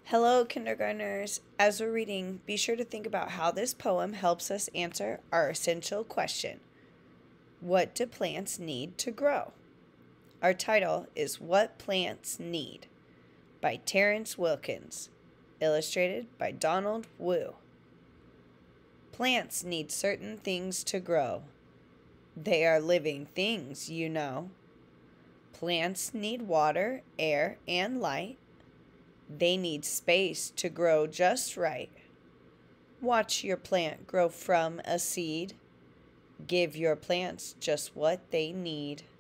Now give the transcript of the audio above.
Hello, kindergartners. As we're reading, be sure to think about how this poem helps us answer our essential question: what do plants need to grow? Our title is What Plants Need by Terrence Wilkins, illustrated by Donald Wu. Plants need certain things to grow. They are living things, you know. Plants need water, air, and light. They need space to grow just right. Watch your plant grow from a seed. Give your plants just what they need.